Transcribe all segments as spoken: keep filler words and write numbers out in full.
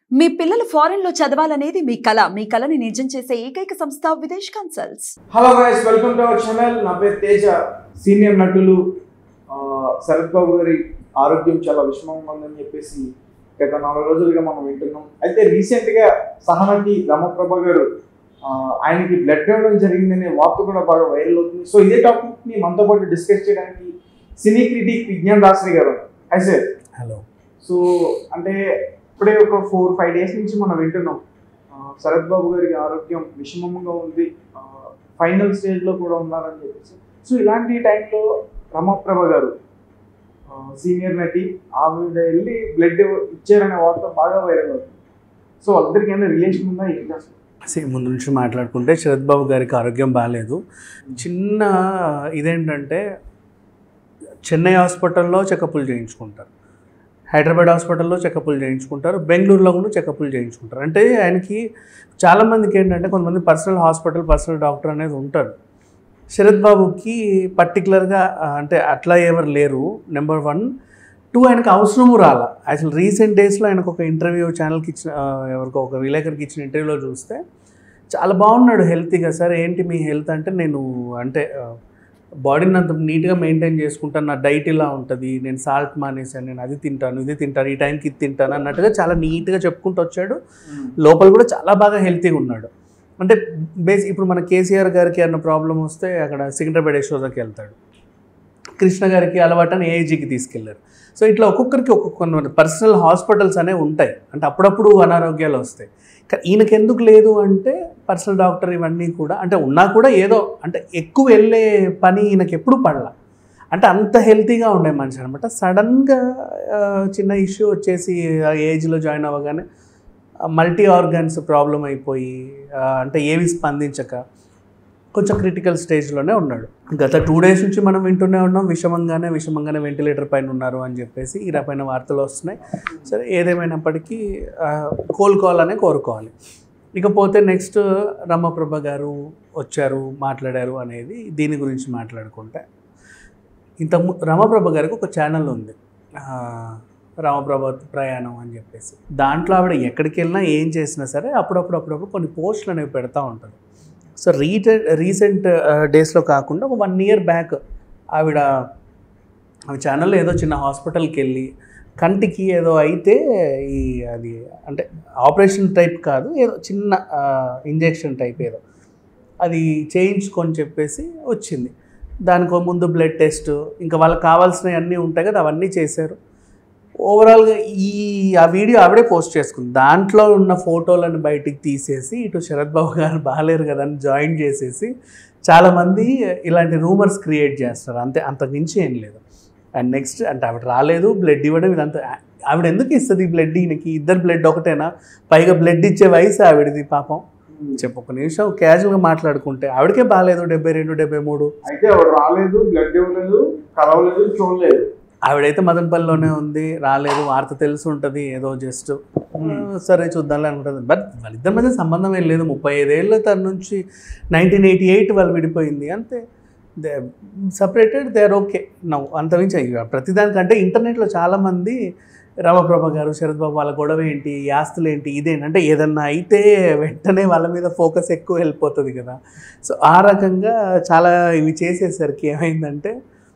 మీ పిల్లలు ఫారెన్ లో చదవాలనేది మీ కల మీ కలని నిజం చేసే ఏకైక సంస్థ Videsh Consults. Hello guys, welcome to our channel. నా పేరు తేజ. సీనియర్ నటులు శరత్ బాబు గారి ఆరోగ్యం చాలా విషమంగా ఉందని చెప్పేసి గత నాలుగు రోజులుగా మనం వింటున్నాం. అయితే రీసెంట్ గా సహనటి రమప్రభ గారు ఆయనకి బ్లడ్ ఇవ్వడం జరిగిందనే వార్త కూడా బాగా వైరల్ అవుతుంది. సో ఇదే టాపిక్ ని మనతో పాటు డిస్కస్ చేయడానికి సినీ క్రిటిక్ విజ్ఞాన్ దాసరి గారు. High sir. హలో. సో అంటే ఇప్పుడే ఒక ఫోర్ ఫైవ్ డేస్ నుంచి మనం వింటున్నాం శరత్ బాబు గారికి ఆరోగ్యం విషమంగా ఉంది, ఫైనల్ స్టేజ్లో కూడా ఉన్నారని చెప్పేసి. సో ఇలాంటి టైంలో రమప్రభ గారు సీనియర్ నటి ఆవిడ వెళ్ళి బ్లడ్ ఇచ్చారనే వార్త బాగా వైరల్ అవుతుంది. సో అందరికీ ఏమైనా రిలేషన్ ఉందా? అసలు ముందు నుంచి మాట్లాడుకుంటే శరత్ బాబు గారికి ఆరోగ్యం బాగాలేదు. చిన్న ఇదేంటంటే చెన్నై హాస్పిటల్లో చెకప్లు చేయించుకుంటారు, హైదరాబాద్ హాస్పిటల్లో చెకప్లు చేయించుకుంటారు, బెంగళూరులో కూడా చెకప్లు చేయించుకుంటారు. అంటే ఆయనకి చాలామందికి ఏంటంటే కొంతమంది పర్సనల్ హాస్పిటల్ పర్సనల్ డాక్టర్ అనేది ఉంటాడు. శరత్ బాబుకి పర్టికులర్గా అంటే అట్లా ఎవరు లేరు. Number one. టూ, ఆయనకు అవసరము రాలా. అసలు రీసెంట్ డేస్లో ఆయనకు ఒక ఇంటర్వ్యూ ఛానల్కి ఇచ్చిన ఎవరికో ఒక విలేకరికి ఇచ్చిన ఇంటర్వ్యూలో చూస్తే చాలా బాగున్నాడు హెల్తీగా. సార్ ఏంటి మీ హెల్త్ అంటే, నేను అంటే బాడీని అంత నీట్గా మెయింటైన్ చేసుకుంటాను, నా డైట్ ఇలా ఉంటుంది, నేను సాల్ట్ మానేసాను, నేను అది తింటాను ఇది తింటాను ఈ టైంకి ఇది తింటాను అన్నట్టుగా చాలా నీట్గా చెప్పుకుంటూ వచ్చాడు. లోపల కూడా చాలా బాగా హెల్తీగా ఉన్నాడు. అంటే బేస్ ఇప్పుడు మన కేసీఆర్ గారికి అన్న ప్రాబ్లం వస్తే అక్కడ సికింద్రాబాద్ యశోదకి వెళ్తాడు, కృష్ణ గారికి అలవాటని ఏఐజీకి తీసుకెళ్లారు. సో ఇట్లా ఒక్కొక్కరికి ఒక్కొక్క పర్సనల్ హాస్పిటల్స్ అనేవి ఉంటాయి. అంటే అప్పుడప్పుడు అనారోగ్యాలు వస్తాయి. ఈయనకి ఎందుకు లేదు అంటే పర్సనల్ డాక్టర్ ఇవన్నీ కూడా అంటే ఉన్నా కూడా ఏదో అంటే ఎక్కువ వెళ్ళే పని ఈయనకి ఎప్పుడు పడలా. అంటే అంత హెల్తీగా ఉండే మనిషి అనమాట. సడన్గా చిన్న ఇష్యూ వచ్చేసి ఆ ఏజ్లో జాయిన్ అవ్వగానే మల్టీ ఆర్గాన్స్ ప్రాబ్లం అయిపోయి అంటే ఏవి స్పందించక కొంచెం క్రిటికల్ స్టేజ్లోనే ఉన్నాడు. గత టూ డేస్ నుంచి మనం వింటూనే ఉన్నాం విషమంగానే విషమంగానే వెంటిలేటర్ పైన ఉన్నారు అని చెప్పేసి ఈ రకమైన వార్తలు వస్తున్నాయి. సరే ఏదేమైనప్పటికీ కోలుకోవాలనే కోరుకోవాలి. ఇకపోతే నెక్స్ట్ రమప్రభ గారు వచ్చారు మాట్లాడారు అనేది దీని గురించి మాట్లాడుకుంటే, ఇంత రమప్రభ గారికి ఒక ఛానల్ ఉంది రమప్రభ ప్రయాణం అని చెప్పేసి. దాంట్లో ఆవిడ ఎక్కడికి వెళ్ళినా ఏం చేసినా సరే అప్పుడప్పుడు అప్పుడప్పుడు కొన్ని పోస్టులు అనేవి పెడతా ఉంటారు. సో రీటె రీసెంట్ డేస్లో కాకుండా ఒక వన్ ఇయర్ బ్యాక్ ఆవిడ ఆమె ఛానల్లో ఏదో చిన్న హాస్పిటల్కి వెళ్ళి కంటికి ఏదో అయితే ఈ అది అంటే ఆపరేషన్ టైప్ కాదు, ఏదో చిన్న ఇంజెక్షన్ టైప్ ఏదో అది చేయించుకొని చెప్పేసి వచ్చింది. దానికి ముందు బ్లడ్ టెస్ట్ ఇంకా వాళ్ళకి కావాల్సినవి అన్నీ ఉంటాయి కదా, అవన్నీ చేశారు. ఓవరాల్గా ఈ ఆ వీడియో ఆవిడే పోస్ట్ చేసుకుంది. దాంట్లో ఉన్న ఫోటోలను బయటికి తీసేసి ఇటు శరత్ బాబు గారు బాగాలేరు కదా అని జాయిన్ చేసేసి చాలామంది ఇలాంటి రూమర్స్ క్రియేట్ చేస్తారు. అంతే, అంతకుమించి ఏం లేదు. అండ్ నెక్స్ట్ అంటే ఆవిడ రాలేదు, బ్లడ్ ఇవ్వడం ఇదంతా ఆవిడ ఎందుకు ఇస్తుంది బ్లడ్? ఈయనకి ఇద్దరు బ్లడ్ ఒకటేనా? పైగా బ్లడ్ ఇచ్చే వయసు ఆవిడది పాపం. చెప్పు ఒక నిమిషం క్యాజువల్గా మాట్లాడుకుంటే ఆవిడకే బాగాలేదు, డెబ్బై రెండు డెబ్బై మూడు అయితే ఆవిడ రాలేదు, బ్లడ్ ఇవ్వలేదు, కలవలేదు, చూడలేదు. ఆవిడైతే మదనపల్లిలోనే ఉంది, రాలేదు, వార్త తెలిసి ఉంటుంది ఏదో జస్ట్ సరే చూద్దాంలే అనుకుంటుంది. బట్ వాళ్ళిద్దరి మధ్య సంబంధం ఏం లేదు. ముప్పై ఐదేళ్ళ తన నుంచి నైన్టీన్ ఎయిటీ ఎయిట్ వాళ్ళు విడిపోయింది అంతే. They separated, they are okay నవ్వు. అంతమించి ప్రతిదానికంటే ఇంటర్నెట్లో చాలామంది రమప్రభ గారు శరత్ బాబు వాళ్ళ గొడవ ఏంటి, ఈ ఆస్తులు ఏంటి, ఇదేంటంటే ఏదన్నా అయితే వెంటనే వాళ్ళ మీద ఫోకస్ ఎక్కువ వెళ్ళిపోతుంది కదా. సో ఆ రకంగా చాలా ఇవి చేసేసరికి ఏమైందంటే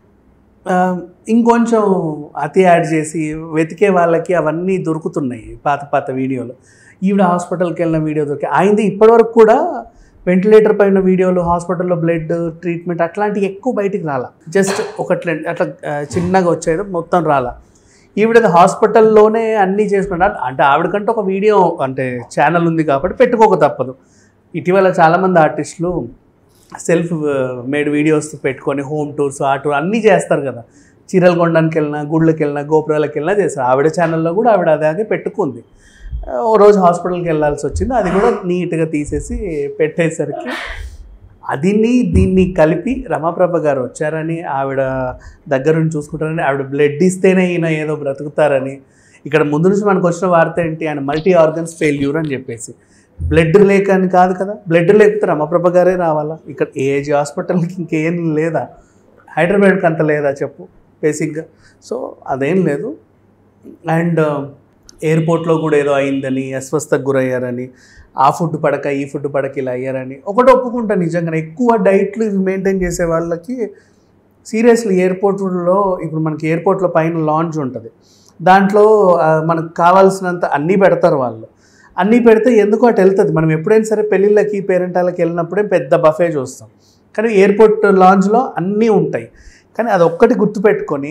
ఇంకొంచెం అతి యాడ్ చేసి వెతికే వాళ్ళకి అవన్నీ దొరుకుతున్నాయి పాత పాత వీడియోలు. ఈవిడ హాస్పిటల్కి వెళ్ళిన వీడియో దొరికి ఆయనది ఇప్పటివరకు కూడా వెంటిలేటర్ పైన వీడియోలు, హాస్పిటల్లో బ్లడ్ ట్రీట్మెంట్ అట్లాంటివి ఎక్కువ బయటికి రాలా. జస్ట్ ఒకట్లే అట్లా చిన్నగా వచ్చేది, మొత్తం రాలా. ఈవిడ హాస్పిటల్లోనే అన్నీ చేసుకున్నారు. అంటే ఆవిడకంటే ఒక వీడియో అంటే ఛానల్ ఉంది కాబట్టి పెట్టుకోక తప్పదు. ఇటీవల చాలామంది ఆర్టిస్టులు సెల్ఫ్ మేడ్ వీడియోస్ పెట్టుకొని హోమ్ టూర్స్ ఆ టూర్ అన్నీ చేస్తారు కదా. చీరలు కొనడానికి వెళ్ళినా, గుళ్ళకి వెళ్ళినా, గోపురాలకు వెళ్ళినా చేస్తారు. ఆవిడ ఛానల్లో కూడా ఆవిడ అదే పెట్టుకుంది. ఓ రోజు హాస్పిటల్కి వెళ్ళాల్సి వచ్చింది, అది కూడా నీట్గా తీసేసి పెట్టేసరికి అదిని దీన్ని కలిపి రమప్రభ గారు వచ్చారని ఆవిడ దగ్గరుండి చూసుకుంటారని, ఆవిడ బ్లడ్ ఇస్తేనే ఈయన ఏదో బ్రతుకుతారని. ఇక్కడ ముందు నుంచి మనకు వచ్చిన వార్త ఏంటి, ఆయన మల్టీ ఆర్గన్స్ ఫెయిల్యూర్ అని చెప్పేసి. బ్లడ్ లేక అని కాదు కదా, బ్లడ్ లేకపోతే రమప్రభ గారే రావాలా. ఇక్కడ ఏజీ హాస్పిటల్కి ఇంకేం లేదా, హైదరాబాద్కి అంత లేదా చెప్పు బేసిక్గా. సో అదేం లేదు. అండ్ ఎయిర్పోర్ట్లో కూడా ఏదో అయిందని, అస్వస్థకు గురయ్యారని, ఆ ఫుడ్ పడక ఈ ఫుడ్ పడక ఇలా అయ్యారని ఒకటి ఒప్పుకుంటా. నిజంగా ఎక్కువ డైట్లు మెయింటైన్ చేసే వాళ్ళకి సీరియస్లీ ఎయిర్పోర్ట్లో ఇప్పుడు మనకి ఎయిర్పోర్ట్లో పైన లాంజ్ ఉంటుంది, దాంట్లో మనకు కావాల్సినంత అన్నీ పెడతారు వాళ్ళు. అన్నీ పెడితే ఎందుకు అటు వెళ్తుంది. మనం ఎప్పుడైనా సరే పెళ్ళిళ్ళకి పేరెంటాలకి వెళ్ళినప్పుడే పెద్ద బఫే చూస్తాం, కానీ ఎయిర్పోర్ట్ లాంజ్లో అన్నీ ఉంటాయి. కానీ అది ఒక్కటి గుర్తుపెట్టుకొని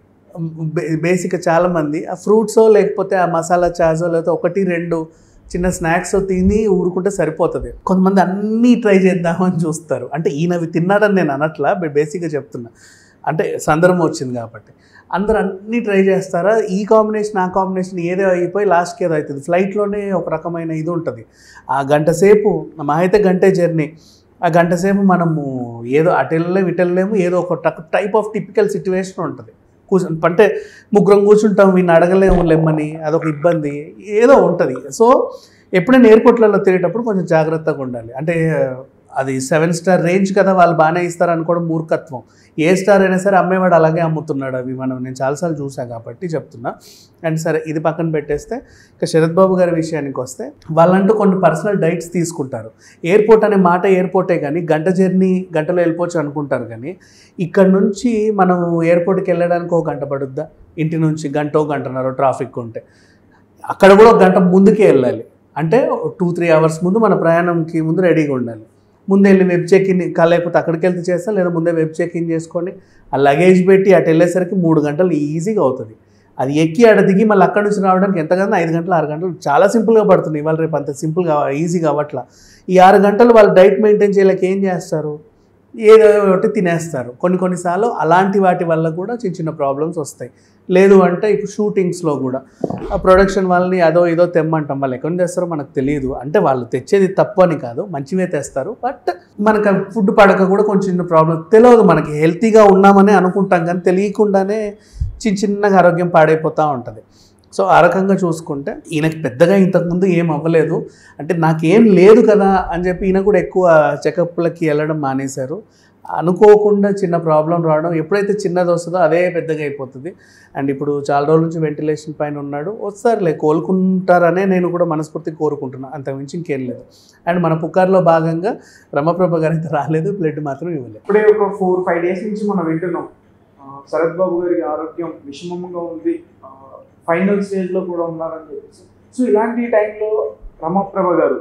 బేసిక్గా చాలామంది ఆ ఫ్రూట్సో లేకపోతే ఆ మసాలా చాజో లేకపోతే ఒకటి రెండు చిన్న స్నాక్స్ తిని ఊరుకుంటే సరిపోతుంది. కొంతమంది అన్నీ ట్రై చేద్దామని చూస్తారు. అంటే ఈయనవి తిన్నాడని నేను అనట్లా, బేసిక్గా చెప్తున్నా, అంటే సందర్భం వచ్చింది కాబట్టి. అందరూ అన్నీ ట్రై చేస్తారా, ఈ కాంబినేషన్ ఆ కాంబినేషన్ ఏదో అయిపోయి లాస్ట్కి ఏదో అవుతుంది. ఫ్లైట్లోనే ఒక రకమైన ఇది ఉంటుంది. ఆ గంట సేపు మా అయితే గంటే జర్నీ, ఆ గంట సేపు మనము ఏదో అటు వెళ్ళలేము ఇటు వెళ్ళలేము, ఏదో ఒక టైప్ ఆఫ్ టిపికల్ సిచ్యువేషన్ ఉంటుంది. కూర్చు అంటే ముగ్గురం కూర్చుంటాం, వీడిని అడగలేము లెమ్మని, అదొక ఇబ్బంది ఏదో ఉంటుంది. సో ఎప్పుడైనా ఎయిర్పోర్ట్లలో తిరిగేటప్పుడు కొంచెం జాగ్రత్తగా ఉండాలి. అంటే అది సెవెన్ స్టార్ రేంజ్ కదా, వాళ్ళు బాగానే ఇస్తారు అనుకోవడం మూర్ఖత్వం. ఏ స్టార్ అయినా సరే అమ్మేవాడు అలాగే అమ్ముతున్నాడు అవి, మనం నేను చాలాసార్లు చూసాను కాబట్టి చెప్తున్నా. అండ్ సరే ఇది పక్కన పెట్టేస్తే ఇక శరత్ బాబు గారి విషయానికి వస్తే, వాళ్ళంటూ కొన్ని పర్సనల్ డైట్స్ తీసుకుంటారు. ఎయిర్పోర్ట్ అనే మాట ఎయిర్పోర్టే కానీ గంట జర్నీ గంటలో వెళ్ళిపోవచ్చు అనుకుంటారు. కానీ ఇక్కడ నుంచి మనం ఎయిర్పోర్ట్కి వెళ్ళడానికి ఒక గంట పడుద్దా, ఇంటి నుంచి గంటో గంటన్నర ట్రాఫిక్ ఉంటే, అక్కడ కూడా ఒక గంట ముందుకే వెళ్ళాలి. అంటే టూ త్రీ అవర్స్ ముందు మన ప్రయాణంకి ముందు రెడీగా ఉండాలి. ముందు వెళ్ళి వెబ్ చెక్ ఇన్ లేకపోతే అక్కడికి వెళ్తే చేస్తాం, లేదా ముందే వెబ్ చెక్ ఇన్ చేసుకొని ఆ లగేజ్ పెట్టి అటు వెళ్ళేసరికి మూడు గంటలు ఈజీగా అవుతుంది. అది ఎక్కి అక్కడ దిగి మళ్ళీ అక్కడి నుంచి రావడానికి ఎంతకన్నా ఐదు గంటలు ఆరు గంటలు చాలా సింపుల్గా పడుతుంది. ఇవాళ రేపు అంత సింపుల్గా ఈజీగా అవ్వట్లా. ఈ ఆరు గంటలు వాళ్ళు డైట్ మెయింటైన్ చేయలేక ఏం చేస్తారు, ఏదో ఒకటి తినేస్తారు. కొన్ని కొన్నిసార్లు అలాంటి వాటి వల్ల కూడా చిన్న చిన్న ప్రాబ్లమ్స్ వస్తాయి. లేదు అంటే ఇప్పుడు షూటింగ్స్లో కూడా ఆ ప్రొడక్షన్ వాళ్ళని అదో ఇదో తెమ్మంటాం, వాళ్ళు ఎక్కడ తెస్తారో మనకు తెలియదు. అంటే వాళ్ళు తెచ్చేది తప్పు అని కాదు, మంచివే తెస్తారు. బట్ మనకు ఫుడ్ పడక కూడా కొంచెం చిన్న ప్రాబ్లం తెలియదు. మనకి హెల్తీగా ఉన్నామని అనుకుంటాం, కానీ తెలియకుండానే చిన్న చిన్నగా ఆరోగ్యం పాడైపోతూ ఉంటుంది. సో ఆ రకంగా చూసుకుంటే ఈయనకి పెద్దగా ఇంతకుముందు ఏం అవ్వలేదు. అంటే నాకేం లేదు కదా అని చెప్పి ఈయన కూడా ఎక్కువ చెకప్లకి వెళ్ళడం మానేశారు. అనుకోకుండా చిన్న ప్రాబ్లం రావడం, ఎప్పుడైతే చిన్నది వస్తుందో అదే పెద్దగా అయిపోతుంది. అండ్ ఇప్పుడు చాలా రోజుల నుంచి వెంటిలేషన్ పైన ఉన్నాడు. వస్తారులే, కోలుకుంటారనే నేను కూడా మనస్ఫూర్తిగా కోరుకుంటున్నాను, అంతకుమించి ఇంకేం లేదు. అండ్ మన పుకార్లో భాగంగా రమప్రభ గారు అయితే రాలేదు, బ్లడ్ మాత్రం ఇవ్వలేదు. ఇప్పుడే ఒక ఫోర్ ఫైవ్ డేస్ నుంచి మనం వింటున్నాం శరత్ బాబు గారికి ఆరోగ్యం విషమంగా ఉంది, ఫైనల్ స్టేజ్లో కూడా ఉన్నారని చెప్పేసి. సో ఇలాంటి టైంలో రమప్రభ గారు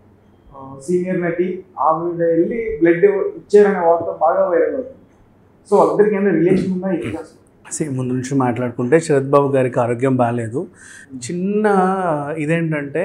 సీనియర్ నటి, ఆవిడ వెళ్ళి బ్లడ్ ఇచ్చారనే వార్త బాగా వైరల్ అవుతుంది. సో అందరికీ ఏమైనా రిలేషన్ ఉందా? సేమ్ ముందు నుంచి మాట్లాడుకుంటే శరత్ బాబు గారికి ఆరోగ్యం బాగాలేదు. చిన్న ఇదేంటంటే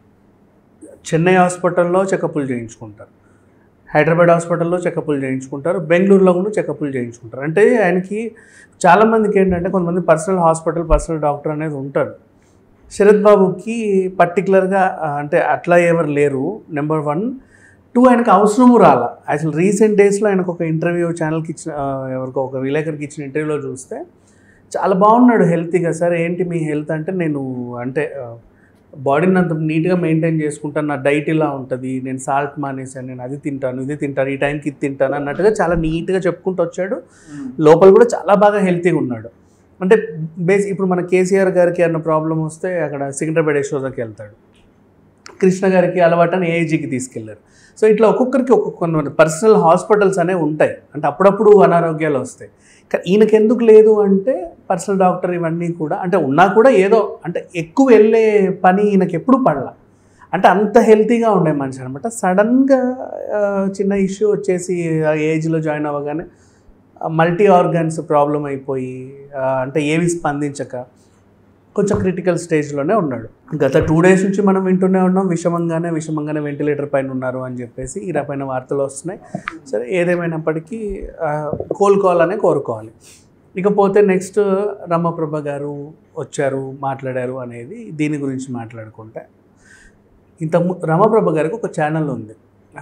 చెన్నై హాస్పిటల్లో చెకప్లు చేయించుకుంటారు, హైదరాబాద్ హాస్పిటల్లో చెకప్లు చేయించుకుంటారు, బెంగళూరులో కూడా చెకప్లు చేయించుకుంటారు. అంటే ఆయనకి చాలామందికి ఏంటంటే కొంతమంది పర్సనల్ హాస్పిటల్ పర్సనల్ డాక్టర్ అనేది ఉంటాడు. శరత్ బాబుకి పర్టికులర్గా అంటే అట్లా ఎవరు లేరు, నెంబర్ వన్. టూ, ఆయనకు అవసరము రాలా. అసలు రీసెంట్ డేస్లో ఆయనకు ఒక ఇంటర్వ్యూ ఛానల్కి ఇచ్చిన, ఎవరికో ఒక విలేకరికి ఇచ్చిన ఇంటర్వ్యూలో చూస్తే చాలా బాగున్నాడు హెల్తీగా. సార్ ఏంటి మీ హెల్త్ అంటే, నేను అంటే బాడీని అంత నీట్గా మెయింటైన్ చేసుకుంటాను, నా డైట్ ఇలా ఉంటుంది, నేను సాల్ట్ మానేసాను, నేను అది తింటాను ఇది తింటాను ఈ టైంకి ఇది తింటాను అన్నట్టుగా చాలా నీట్గా చెప్పుకుంటూ వచ్చాడు. లోపల కూడా చాలా బాగా హెల్తీగా ఉన్నాడు. అంటే బేస్ ఇప్పుడు మన కేసీఆర్ గారికి అన్న ప్రాబ్లం వస్తే అక్కడ సికింద్రాబాద్ యశోదకి వెళ్తాడు, కృష్ణ గారికి అలవాటని ఏఐజీకి తీసుకెళ్లారు. సో ఇట్లా ఒక్కొక్కరికి ఒక్కొక్క పర్సనల్ హాస్పిటల్స్ అనేవి ఉంటాయి. అంటే అప్పుడప్పుడు అనారోగ్యాలు వస్తాయి. కానీ ఈయనకి ఎందుకు లేదు అంటే పర్సనల్ డాక్టర్ ఇవన్నీ కూడా అంటే ఉన్నా కూడా ఏదో అంటే ఎక్కువ వెళ్ళే పని ఈయనకి ఎప్పుడు పడలా. అంటే అంత హెల్తీగా ఉండే మనిషి అనమాట. సడన్గా చిన్న ఇష్యూ వచ్చేసి ఏజ్లో జాయిన్ అవ్వగానే మల్టీ ఆర్గాన్స్ ప్రాబ్లం అయిపోయి అంటే ఏవి స్పందించక కొంచెం క్రిటికల్ స్టేజ్లోనే ఉన్నాడు. గత టూ డేస్ నుంచి మనం వింటూనే ఉన్నాం, విషమంగానే విషమంగానే వెంటిలేటర్ పైన ఉన్నారు అని చెప్పేసి ఈ రకమైన వార్తలు వస్తున్నాయి. సరే ఏదేమైనప్పటికీ కోలుకోవాలనే కోరుకోవాలి. ఇకపోతే నెక్స్ట్ రమప్రభ గారు వచ్చారు మాట్లాడారు అనేది దీని గురించి మాట్లాడుకుంటే, ఇంత రమప్రభ గారికి ఒక ఛానల్ ఉంది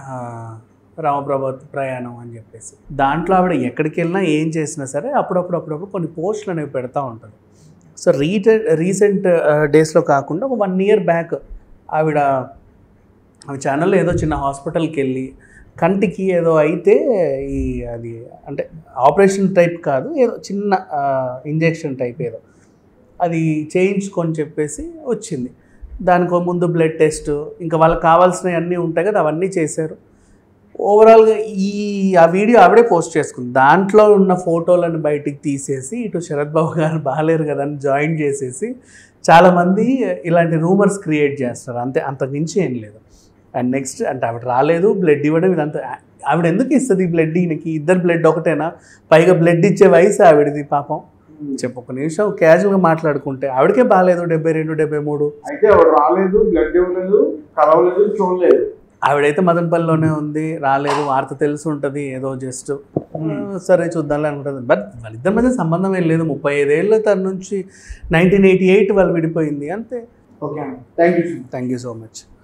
రామప్రభ ప్రయాణం అని చెప్పేసి. దాంట్లో ఆవిడ ఎక్కడికి వెళ్ళినా ఏం చేసినా సరే అప్పుడప్పుడు అప్పుడప్పుడు కొన్ని పోస్టులు అనేవి పెడతా ఉంటుంది. సో రీట రీసెంట్ డేస్లో కాకుండా ఒక వన్ ఇయర్ బ్యాక్ ఆవిడ ఆమె ఛానల్లో ఏదో చిన్న హాస్పిటల్కి వెళ్ళి కంటికి ఏదో అయితే ఈ అది అంటే ఆపరేషన్ టైప్ కాదు, ఏదో చిన్న ఇంజెక్షన్ టైప్ ఏదో అది చేయించుకొని చెప్పేసి వచ్చింది. దానికో ముందు బ్లడ్ టెస్ట్, ఇంకా వాళ్ళకి కావాల్సినవి అన్నీ ఉంటాయి కదా, అవన్నీ చేశారు. ఓవరాల్గా ఈ ఆ వీడియో ఆవిడే పోస్ట్ చేసుకుంది. దాంట్లో ఉన్న ఫోటోలను బయటికి తీసేసి ఇటు శరత్ బాబు గారు బాగాలేరు కదా అని జాయిన్ చేసేసి చాలామంది ఇలాంటి రూమర్స్ క్రియేట్ చేస్తారు. అంతే, అంతకు మించి ఏం లేదు. అండ్ నెక్స్ట్ అంటే ఆవిడ రాలేదు, బ్లడ్ ఇవ్వడం ఇదంతా. ఆవిడ ఎందుకు ఇస్తుంది బ్లడ్? ఈయనకి ఇద్దరు బ్లడ్ ఒకటేనా? పైగా బ్లడ్ ఇచ్చే వయసు ఆవిడది పాపం. చెప్పు ఒక నిమిషం క్యాజువల్గా మాట్లాడుకుంటే ఆవిడకే బాగాలేదు, డెబ్బై రెండు డెబ్బై మూడు అయితే ఆవిడ రాలేదు, బ్లడ్ ఇవ్వలేదు, కలవలేదు, చూడలేదు. ఆవిడైతే మదనపల్లిలోనే ఉంది, రాలేదు. వార్త తెలిసి ఉంటుంది ఏదో జస్ట్ సరే చూద్దాంలే అనుకుంటుంది. బట్ వాళ్ళిద్దరి మధ్య సంబంధం ఏం లేదు. ముప్పై ఐదేళ్ళ తన నుంచి నైన్టీన్ ఎయిటీ ఎయిట్ వాళ్ళు విడిపోయింది అంతే. Okay, thank you thank you so much.